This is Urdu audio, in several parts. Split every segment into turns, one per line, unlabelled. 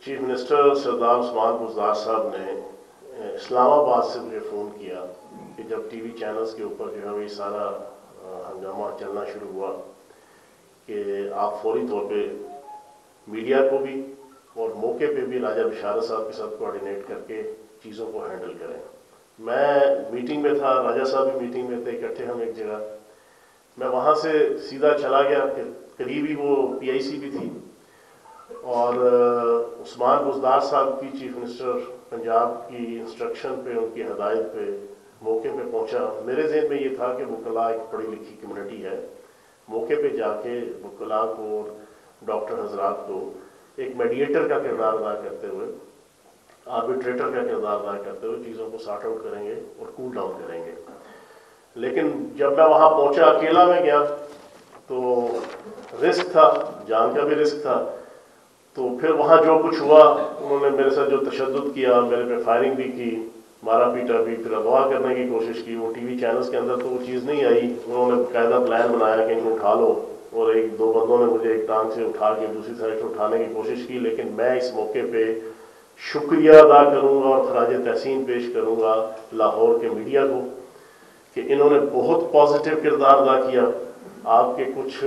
چیف منسٹر سردار عثمان بزدار صاحب نے اسلام آباد سے مجھے فون کیا کہ جب ٹی وی چینلز کے اوپر جو ہے یہ سارا ہنگامہ چلنا شروع ہوا کہ آپ فوری طور پہ میڈیا کو بھی اور موقع پہ بھی راجہ بشارت صاحب کے ساتھ کوآرڈینیٹ کر کے چیزوں کو ہینڈل کریں. میں میٹنگ میں تھا، راجہ صاحب بھی میٹنگ میں تھے، اکٹھے ہم ایک جگہ. میں وہاں سے سیدھا چلا گیا کہ قریب ہی وہ پی آئی سی بھی تھی اور عثمان بزدار صاحب کی چیف منسٹر پنجاب کی انسٹرکشن پہ، ان کی ہدایت پہ موقع پہ پہنچا. میرے ذہن میں یہ تھا کہ وکلاء ایک پڑھی لکھی کمیونٹی ہے، موقع پہ جا کے وکلاء کو اور ڈاکٹر حضرات کو ایک میڈیٹر کا کردار ادا کرتے ہوئے، آربیٹریٹر کا کردار ادا کرتے ہوئے چیزوں کو سارٹ آؤٹ کریں گے اور کول ڈاؤن کریں گے. لیکن جب میں وہاں پہنچا، اکیلا میں گیا تو رسک تھا، جان کا بھی رسک تھا. تو پھر وہاں جو کچھ ہوا، انہوں نے میرے ساتھ جو تشدد کیا، میرے پہ فائرنگ بھی کی، مارا پیٹا بھی، پھر اغوا کرنے کی کوشش کی. وہ ٹی وی چینلز کے اندر تو وہ چیز نہیں آئی. انہوں نے باقاعدہ پلان بنایا کہ ان کو اٹھا لو، اور ایک دو بندوں نے مجھے ایک ٹانگ سے اٹھا کے دوسری سائڈ سے اٹھانے کی کوشش کی. لیکن میں اس موقع پہ شکریہ ادا کروں گا اور خراج تحسین پیش کروں گا لاہور کے میڈیا کو کہ انہوں نے بہت پازیٹیو کردار ادا کیا. آپ کے کچھ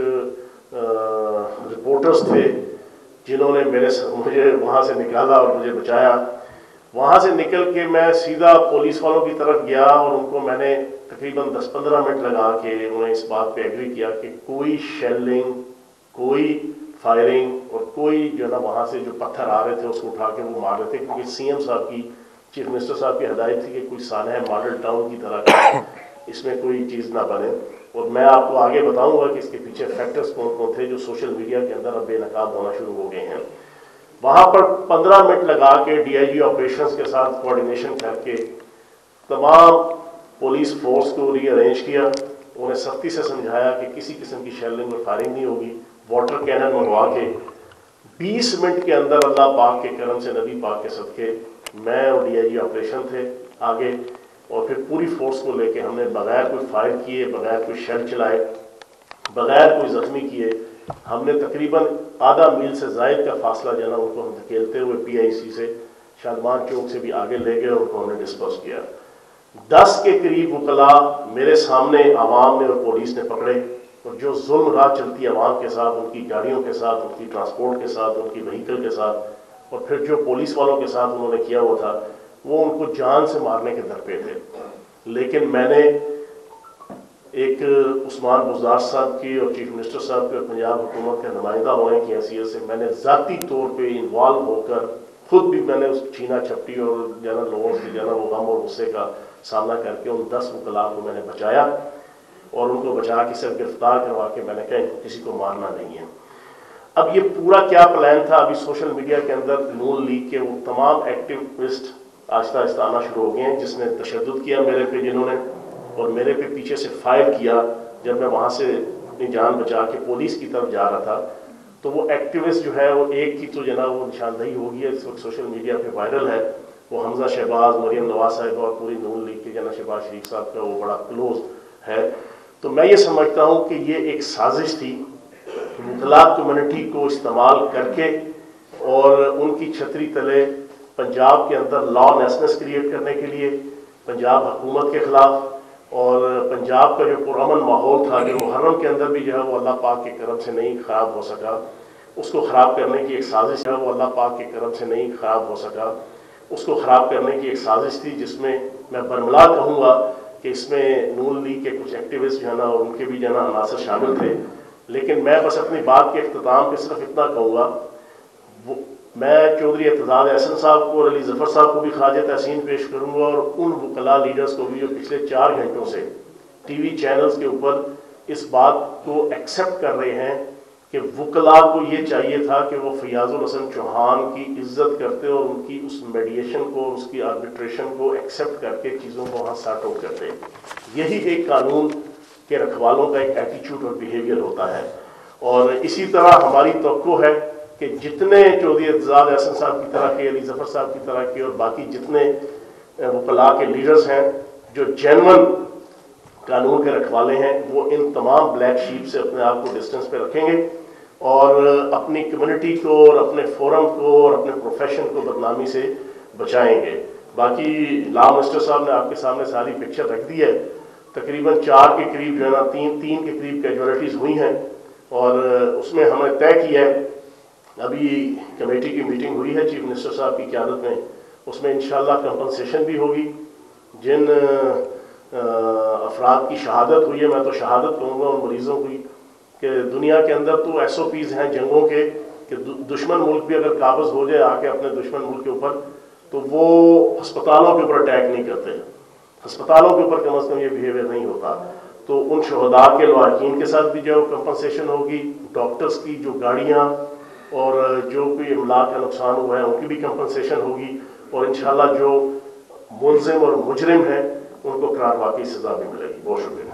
رپورٹرز تھے جنہوں نے مجھے وہاں سے نکالا اور مجھے بچایا. وہاں سے نکل کے میں سیدھا پولیس والوں کی طرف گیا اور ان کو میں نے تقریباً 10-15 منٹ لگا کے انہیں اس بات پہ ایگری کیا کہ کوئی شیلنگ، کوئی فائرنگ اور کوئی جو ہے نا وہاں سے جو پتھر آ رہے تھے اس کو اٹھا کے وہ مار رہے تھے، کیونکہ سی ایم صاحب کی، چیف منسٹر صاحب کی ہدایت تھی کہ کوئی سانحہ ماڈل ٹاؤن کی طرح کا اس میں کوئی چیز نہ بنے. اور میں آپ کو آگے بتاؤں گا کہ اس کے پیچھے فیکٹرز کون کون تھے جو سوشل میڈیا کے اندر اب بے نقاب ہونا شروع ہو گئے ہیں. وہاں پر 15 منٹ لگا کے ڈی آئی جی آپریشنز کے ساتھ کوآرڈینیشن کر کے تمام پولیس فورس کو ری ارینج کیا. انہیں سختی سے سمجھایا کہ کسی قسم کی شیلنگ اور فائرنگ نہیں ہوگی. واٹر کینن منگوا کے 20 منٹ کے اندر اللہ پاک کے کرم سے، نبی پاک کے صدقے، میں اور ڈی آئی جی آپریشن تھے آگے، اور پھر پوری فورس کو لے کے ہم نے بغیر کوئی فائر کیے، بغیر کوئی شیل چلائے، بغیر کوئی زخمی کیے، ہم نے تقریباً آدھا میل سے زائد کا فاصلہ جو ہے نا ان کو ہم دھکیلتے ہوئے پی آئی سی سے شادمان چوک سے بھی آگے لے گئے اور ان کو ہم نے ڈسپوز کیا. 10 کے قریب وکلاء میرے سامنے عوام نے اور پولیس نے پکڑے، اور جو ظلم راہ چلتی عوام کے ساتھ، ان کی گاڑیوں کے ساتھ، ان کی ٹرانسپورٹ کے ساتھ، ان کی وہیکل کے ساتھ، اور پھر جو پولیس والوں کے ساتھ انہوں نے کیا ہوا تھا، وہ ان کو جان سے مارنے کے در پہ تھے. لیکن میں نے ایک عثمان بزدار صاحب کی اور چیف منسٹر صاحب کے اور پنجاب حکومت کے نمائندہ ہونے کی حیثیت سے میں نے ذاتی طور پہ انوالو ہو کر خود بھی میں نے اس چھینا چھپٹی اور جو ہے نا لوگوں سے جو ہے نا وہ غم اور غصے کا سامنا کر کے ان 10 وکلاء کو میں نے بچایا، اور ان کو بچا کے صرف گرفتار کروا کے میں نے کہا ان کو کسی کو مارنا نہیں ہے. اب یہ پورا کیا پلان تھا؟ ابھی سوشل میڈیا کے اندر نون لیگ کے وہ تمام ایکٹیوسٹ آہستہ آہستہ آنا شروع ہو گئے ہیں، جس نے تشدد کیا میرے پہ، جنہوں نے اور میرے پہ پیچھے سے فائر کیا جب میں وہاں سے اپنی جان بچا کے پولیس کی طرف جا رہا تھا. تو وہ ایکٹیوسٹ جو ہے وہ ایک کی تو جو ہے نا وہ نشاندہی ہو گئی ہے، اس وقت سوشل میڈیا پہ وائرل ہے. وہ حمزہ شہباز، مریم نواز صاحب اور پوری نون لیگ کے جناب شہباز شریف صاحب کا وہ بڑا کلوز ہے. تو میں یہ سمجھتا ہوں کہ یہ ایک سازش تھی وکلاء کمیونٹی کو استعمال کر کے اور ان کی چھتری تلے پنجاب کے اندر لا نیسنس کریٹ کرنے کے لیے، پنجاب حکومت کے خلاف، اور پنجاب کا جو پرامن ماحول تھا جو محرم کے اندر بھی جو ہے وہ اللہ پاک کے کرم سے نہیں خراب ہو سکا، اس کو خراب کرنے کی ایک سازش ہے. وہ اللہ پاک کے کرم سے نہیں خراب ہو سکا، اس کو خراب کرنے کی ایک سازش تھی، جس میں میں برملا کہوں گا کہ اس میں نون لیگ کے کچھ ایکٹیوسٹ جو ہے نا اور ان کے بھی جو ہے نا عناصر شامل تھے. لیکن میں بس اپنی بات کے اختتام پہ صرف اتنا کہوں گا، میں چودھری اعتزاز احسن صاحب کو اور علی ظفر صاحب کو بھی خراج تحسین پیش کروں گا، اور ان وکلاء لیڈرز کو بھی جو پچھلے 4 گھنٹوں سے ٹی وی چینلز کے اوپر اس بات کو ایکسیپٹ کر رہے ہیں کہ وکلاء کو یہ چاہیے تھا کہ وہ فیاض الحسن چوہان کی عزت کرتے اور ان کی اس میڈیشن کو، اس کی آربیٹریشن کو ایکسیپٹ کر کے چیزوں کو وہاں سارٹ آؤٹ کرتے. یہی ایک قانون کے رکھوالوں کا ایک ایٹیچیوڈ اور بیہیویئر ہوتا ہے. اور اسی طرح ہماری توقع ہے کہ جتنے چودھری اعتزاز احسن صاحب کی طرح کے، علی ظفر صاحب کی طرح کے اور باقی جتنے وکلاء کے لیڈرز ہیں جو جینون قانون کے رکھوالے ہیں، وہ ان تمام بلیک شیپ سے اپنے آپ کو ڈسٹنس پہ رکھیں گے اور اپنی کمیونٹی کو اور اپنے فورم کو اور اپنے پروفیشن کو بدنامی سے بچائیں گے۔ باقی لا منسٹر صاحب نے آپ کے سامنے ساری پکچر رکھ دی ہے، تقریباً 4 کے قریب جو ہے نا 3 کے قریب کیجولیٹیز ہوئی ہیں، اور اس میں ہم نے طے کیا ہے، ابھی کمیٹی کی میٹنگ ہوئی ہے چیف منسٹر صاحب کی قیادت میں، اس میں انشاءاللہ کمپنسیشن بھی ہوگی۔ جن افراد کی شہادت ہوئی ہے، میں تو شہادت کہوں گا ان مریضوں کی، کہ دنیا کے اندر تو ایس او پیز ہیں جنگوں کے کہ دشمن ملک بھی اگر قابض ہو جائے آ کے اپنے دشمن ملک کے اوپر، تو وہ ہسپتالوں کے اوپر اٹیک نہیں کرتے، ہسپتالوں کے اوپر کم از کم یہ بیہیویئر نہیں ہوتا۔ تو ان شہداء کے لواحقین کے ساتھ بھی جو کمپنسیشن ہوگی، ڈاکٹرز کی جو گاڑیاں اور جو کوئی املاک کا نقصان ہوا ہے ان کی بھی کمپنسیشن ہوگی، اور انشاءاللہ جو ملزم اور مجرم ہیں ان کو قرار واقعی سزا بھی ملے گی۔ بہت شکریہ۔